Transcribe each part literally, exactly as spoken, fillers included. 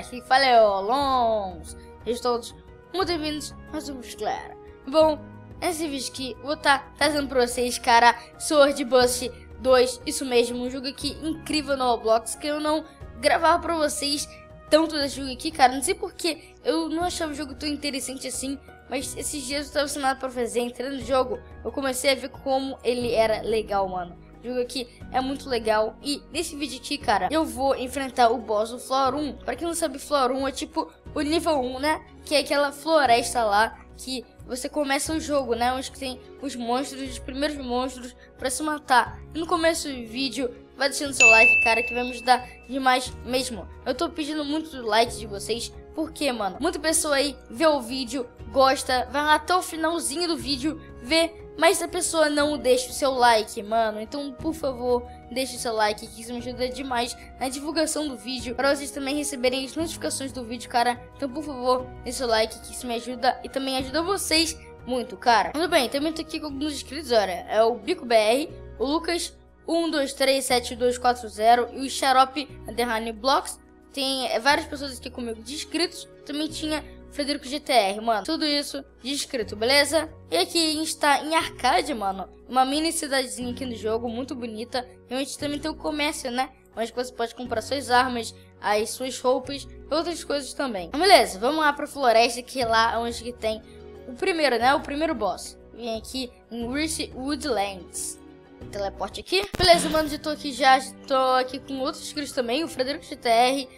aqui fala é o Alonso. Sejam todos muito bem-vindos mais um vídeo, galera. Bom, nesse vídeo aqui vou estar trazendo pra vocês, cara, Sword Bust dois, isso mesmo, um jogo aqui incrível no Roblox que eu não gravava pra vocês tanto desse jogo aqui, cara. Não sei porque eu não achava o jogo tão interessante assim, mas esses dias eu tava sem nada pra fazer, entrando no jogo, eu comecei a ver como ele era legal, mano. O jogo aqui é muito legal. E nesse vídeo aqui, cara, eu vou enfrentar o boss do Floor um. Pra quem não sabe, Floor um é tipo o nível um, né? Que é aquela floresta lá que você começa o jogo, né? Onde tem os monstros, os primeiros monstros pra se matar. E no começo do vídeo, vai deixando seu like, cara, que vai me ajudar demais mesmo. Eu tô pedindo muito like de vocês. Porque, mano, muita pessoa aí vê o vídeo, gosta, vai lá até o finalzinho do vídeo, vê, mas a pessoa não deixa o seu like, mano. Então, por favor, deixe o seu like, que isso me ajuda demais na divulgação do vídeo, para vocês também receberem as notificações do vídeo, cara. Então, por favor, deixe o seu like, que isso me ajuda e também ajuda vocês muito, cara. Tudo bem, também tô aqui com alguns inscritos, olha, é o Bico B R, o Lucas um dois três sete dois quatro zero e o Xarope Underline Blocks. Tem várias pessoas aqui comigo de inscritos. Também tinha Frederico G T R, mano. Tudo isso de inscrito, beleza? E aqui a gente tá em Arcade, mano. Uma mini cidadezinha aqui no jogo, muito bonita. E a gente também tem o comércio, né? Onde você pode comprar suas armas, as suas roupas e outras coisas também. Beleza, vamos lá pra floresta, que é lá onde que tem o primeiro, né? O primeiro boss. Vem aqui em Rich Woodlands. Teleporte aqui. Beleza, mano, já tô aqui já. Tô aqui com outros inscritos também. O Frederico G T R.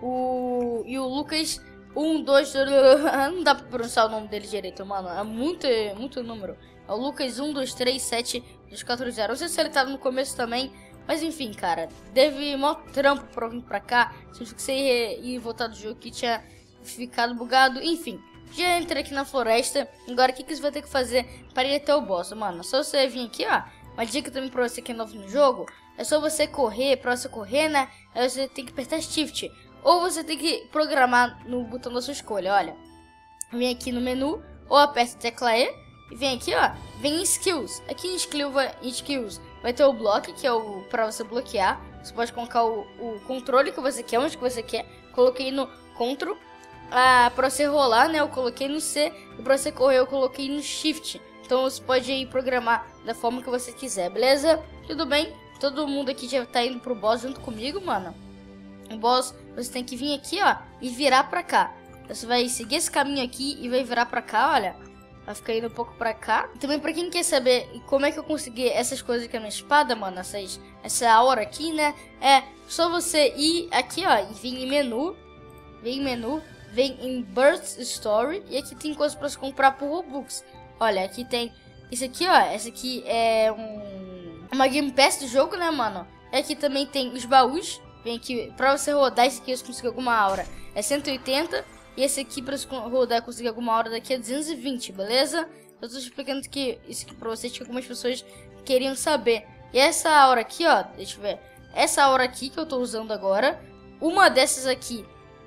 O... E o Lucas um, dois, não dá pra pronunciar o nome dele direito, mano. É muito, muito número. É o Lucas um, dois, três, sete, dois, quatro, zero. Não sei se ele tava no começo também. Mas enfim, cara. Teve mó trampo pra vir pra cá. Se eu você ir voltar do jogo que tinha ficado bugado. Enfim. Já entrei aqui na floresta. Agora o que, que você vai ter que fazer para ir até o boss, mano? Só você vir aqui, ó. Uma dica também pra você que é novo no jogo. É só você correr. Pra você correr, né? Aí você tem que apertar Shift. Ou você tem que programar no botão da sua escolha, olha. Vem aqui no menu, ou aperta a tecla E, e vem aqui, ó, vem em Skills. Aqui em Skills vai ter o bloco, que é o para você bloquear. Você pode colocar o, o controle que você quer, onde que você quer. Coloquei no Ctrl. Ah, para você rolar, né, eu coloquei no C. E para você correr, eu coloquei no Shift. Então você pode ir programar da forma que você quiser, beleza? Tudo bem? Todo mundo aqui já tá indo pro boss junto comigo, mano. O boss, você tem que vir aqui, ó, e virar pra cá. Você vai seguir esse caminho aqui e vai virar pra cá, olha. Vai ficar indo um pouco pra cá. Também pra quem quer saber como é que eu consegui essas coisas aqui na espada, mano, essas, essa aura aqui, né? É só você ir aqui, ó, e vir em menu. Vem em menu, vem em Burst Story. E aqui tem coisas pra você comprar por Robux. Olha, aqui tem isso aqui, ó. Essa aqui é um, uma Game Pass do jogo, né, mano? E aqui também tem os baús. Vem aqui, pra você rodar esse aqui, você conseguir alguma aura, é cento e oitenta. E esse aqui, pra você rodar e conseguir alguma aura daqui, é duzentos e vinte, beleza? Eu tô explicando que isso aqui pra vocês, que algumas pessoas queriam saber. E essa aura aqui, ó, deixa eu ver. Essa aura aqui que eu tô usando agora, uma dessas aqui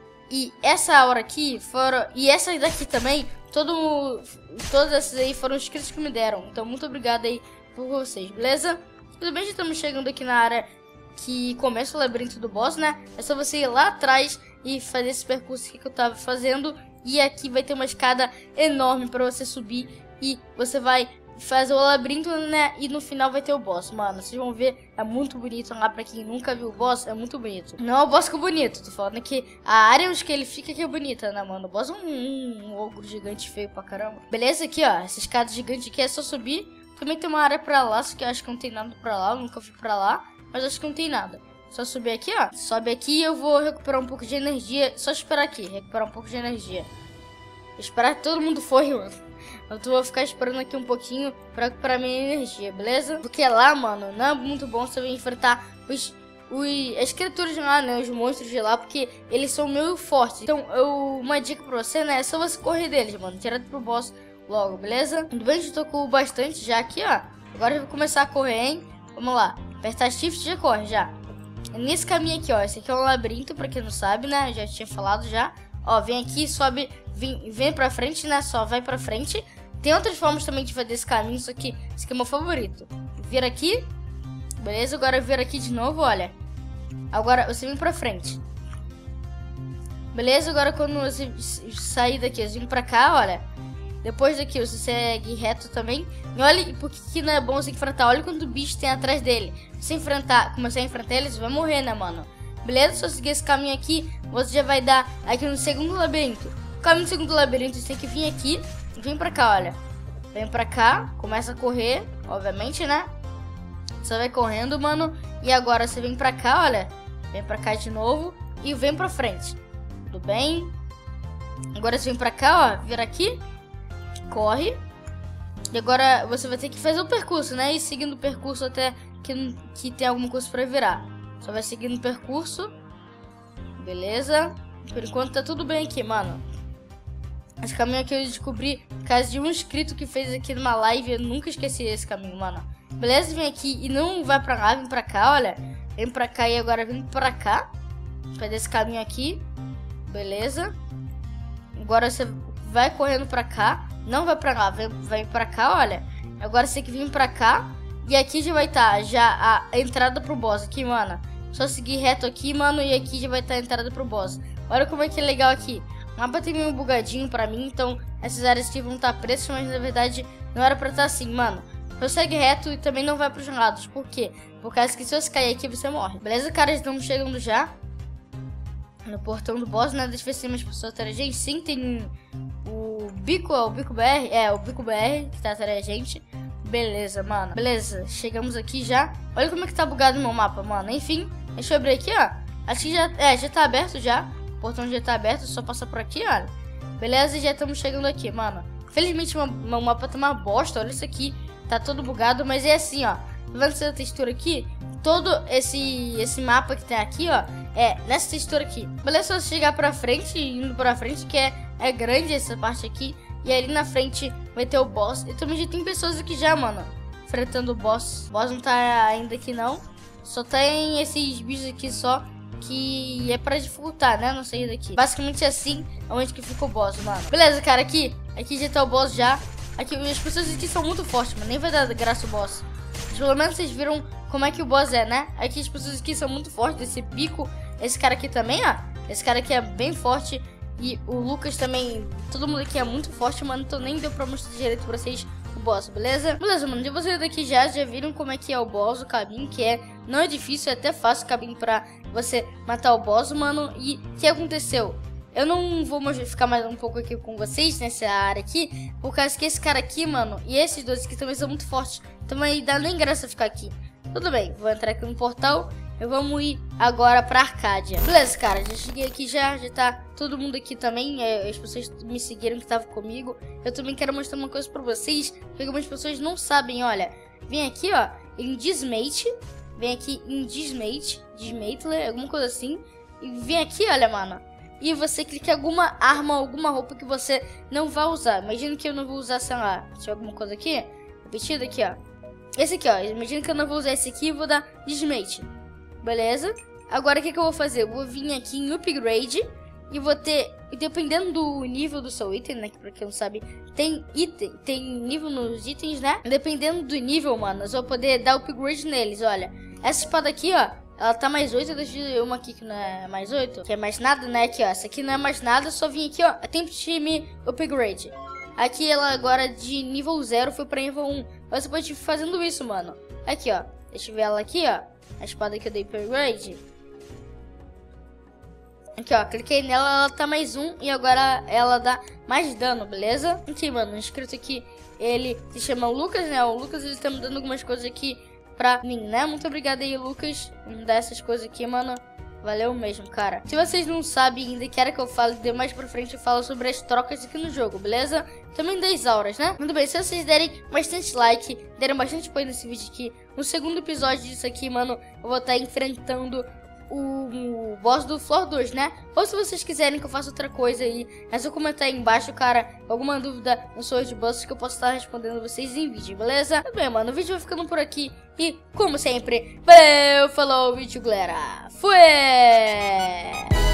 e essa aura aqui foram... E essa daqui também, todo, todas essas aí foram inscritos que me deram. Então, muito obrigado aí por vocês, beleza? Tudo bem, já estamos chegando aqui na área que começa o labirinto do boss, né? É só você ir lá atrás e fazer esse percurso aqui que eu tava fazendo. E aqui vai ter uma escada enorme pra você subir. E você vai fazer o labirinto, né? E no final vai ter o boss, mano. Vocês vão ver, é muito bonito lá. Pra quem nunca viu o boss, é muito bonito. Não é o boss que é bonito, tô falando que a área onde que ele fica que é bonita, né, mano? O boss é um, um, um ogro gigante feio pra caramba. Beleza? Aqui, ó, essa escada gigante aqui é só subir. Também tem uma área pra lá, só que eu acho que não tem nada pra lá. Eu nunca fui pra lá. Mas acho que não tem nada. Só subir aqui, ó. Sobe aqui e eu vou recuperar um pouco de energia. Só esperar aqui, recuperar um pouco de energia. Esperar que todo mundo for, mano. Eu vou ficar esperando aqui um pouquinho pra recuperar minha energia, beleza? Porque lá, mano, não é muito bom você enfrentar os, os, as criaturas de lá, né? Os monstros de lá, porque eles são meio fortes. Então, eu, uma dica pra você, né? É só você correr deles, mano. Direto pro boss logo, beleza? Tudo bem, já tô com bastante já aqui, ó. Agora eu vou começar a correr, hein? Vamos lá. Apertar Shift e já corre, já. É nesse caminho aqui, ó. Esse aqui é um labirinto, pra quem não sabe, né? Eu já tinha falado já. Ó, vem aqui, sobe, vem, vem pra frente, né? Só vai pra frente. Tem outras formas também de fazer esse caminho, só que esse aqui é o meu favorito. Vira aqui. Beleza, agora vira aqui de novo, olha. Agora você vem pra frente. Beleza? Agora quando você sair daqui, você vem pra cá, olha. Depois daqui você segue reto também. E olha, porque que não é bom você enfrentar. Olha quanto bicho tem atrás dele. Se enfrentar, começar a enfrentar ele, você vai morrer, né, mano? Beleza? Se eu seguir esse caminho aqui, você já vai dar aqui no segundo labirinto. O caminho do segundo labirinto, você tem que vir aqui e vem pra cá, olha. Vem pra cá, começa a correr, obviamente, né? Você vai correndo, mano. E agora você vem pra cá, olha. Vem pra cá de novo e vem pra frente. Tudo bem? Agora você vem pra cá, ó. Vira aqui. Corre. E agora você vai ter que fazer o percurso, né? E seguindo o percurso até que, que tem alguma coisa pra virar. Só vai seguindo o percurso. Beleza? Por enquanto tá tudo bem aqui, mano. Esse caminho aqui eu descobri por causa de um inscrito que fez aqui numa live. Eu nunca esqueci esse caminho, mano. Beleza? Vem aqui e não vai pra lá, vem pra cá, olha. Vem pra cá e agora vem pra cá. Fazer esse caminho aqui. Beleza? Agora você vai correndo pra cá. Não vai pra lá, vai, vai pra cá, olha. Agora você tem que vir pra cá. E aqui já vai estar tá, já a entrada pro boss aqui, mano. Só seguir reto aqui, mano. E aqui já vai estar tá a entrada pro boss. Olha como é que é legal aqui. O mapa tem meio bugadinho pra mim. Então essas áreas aqui vão estar tá presas. Mas na verdade não era pra estar tá assim, mano. Só segue reto e também não vai pros lados. Por quê? Por causa que se você cair aqui você morre. Beleza, cara? Estamos chegando já no portão do boss, né? Deixa eu ver se tem mais pessoas atrás da gente. Sim, tem o Bico, o Bico B R. É, o Bico B R que tá atrás da gente. Beleza, mano. Beleza, chegamos aqui já. Olha como é que tá bugado o meu mapa, mano. Enfim, deixa eu abrir aqui, ó. Acho que já, é, já tá aberto já. O portão já tá aberto, só passar por aqui, olha. Beleza, já estamos chegando aqui, mano. Felizmente o meu mapa tá uma bosta, olha isso aqui. Tá todo bugado, mas é assim, ó. Tá vendo essa textura aqui? Todo esse, esse mapa que tem aqui, ó, é nessa textura aqui. Beleza, só chegar pra frente, indo pra frente, que é, é grande essa parte aqui. E ali na frente vai ter o boss. E também já tem pessoas aqui já, mano, enfrentando o boss. O boss não tá ainda aqui, não. Só tem esses bichos aqui só, que é pra dificultar, né? Não sair daqui. Basicamente assim, é onde que fica o boss, mano. Beleza, cara, aqui. Aqui já tá o boss já. Aqui, as pessoas aqui são muito fortes, mano. Nem vai dar graça o boss. Mas pelo menos vocês viram como é que o boss é, né? Aqui as pessoas aqui são muito fortes. Esse Bico, esse cara aqui também, ó. Esse cara aqui é bem forte. E o Lucas também. Todo mundo aqui é muito forte, mano. Então nem deu pra mostrar direito pra vocês o boss, beleza? Beleza, mano. De vocês daqui já, já viram como é que é o boss, o caminho, que é... Não é difícil, é até fácil o caminho pra você matar o boss, mano. E o que aconteceu? Eu não vou ficar mais um pouco aqui com vocês nessa área aqui, por causa que esse cara aqui, mano, e esses dois aqui também são muito fortes. Então não dá nem graça ficar aqui. Tudo bem, vou entrar aqui no portal e vamos ir agora pra Arcádia. Beleza, cara, já cheguei aqui já, já tá todo mundo aqui também. É, as pessoas me seguiram que estavam comigo. Eu também quero mostrar uma coisa pra vocês, que algumas pessoas não sabem, olha. Vem aqui, ó, em Dismate, vem aqui em Dismate, Dismate, alguma coisa assim. E vem aqui, olha, mano. E você clica em alguma arma, alguma roupa que você não vai usar. Imagina que eu não vou usar, sei lá, tinha alguma coisa aqui, repetido aqui, ó. Esse aqui, ó, imagina que eu não vou usar esse aqui e vou dar Dismate. Beleza? Agora o que, que eu vou fazer? Eu vou vir aqui em Upgrade e vou ter, dependendo do nível do seu item, né, que pra quem não sabe, tem item, tem nível nos itens, né? Dependendo do nível, mano, eu vou poder dar upgrade neles, olha. Essa espada aqui, ó, ela tá mais oito, deixa eu ver uma aqui que não é mais oito, que é mais nada, né? Aqui, ó, essa aqui não é mais nada, só vim aqui, ó, tempo de me upgrade. Aqui ela agora de nível zero foi pra nível um. Você pode ir fazendo isso, mano. Aqui, ó, deixa eu ver ela aqui, ó, a espada que eu dei upgrade. Aqui, ó, cliquei nela, ela tá mais um e agora ela dá mais dano, beleza? Aqui, mano, inscrito aqui, ele se chama Lucas, né? O Lucas, ele tá me dando algumas coisas aqui pra mim, né? Muito obrigado aí, Lucas, por me dar essas coisas aqui, mano. Valeu mesmo, cara. Se vocês não sabem ainda, querem que eu fale, de mais pra frente eu falo sobre as trocas aqui no jogo, beleza? Também das auras, né? Muito bem, se vocês derem bastante like, derem bastante apoio nesse vídeo aqui, no segundo episódio disso aqui, mano, eu vou estar enfrentando o, o boss do Floor dois, né? Ou se vocês quiserem que eu faça outra coisa aí, é só comentar aí embaixo, cara. Alguma dúvida no Sword Boss que eu posso estar respondendo vocês em vídeo, beleza? Tudo bem, mano, o vídeo vai ficando por aqui. E, como sempre, valeu, falou, vídeo, galera. Fui!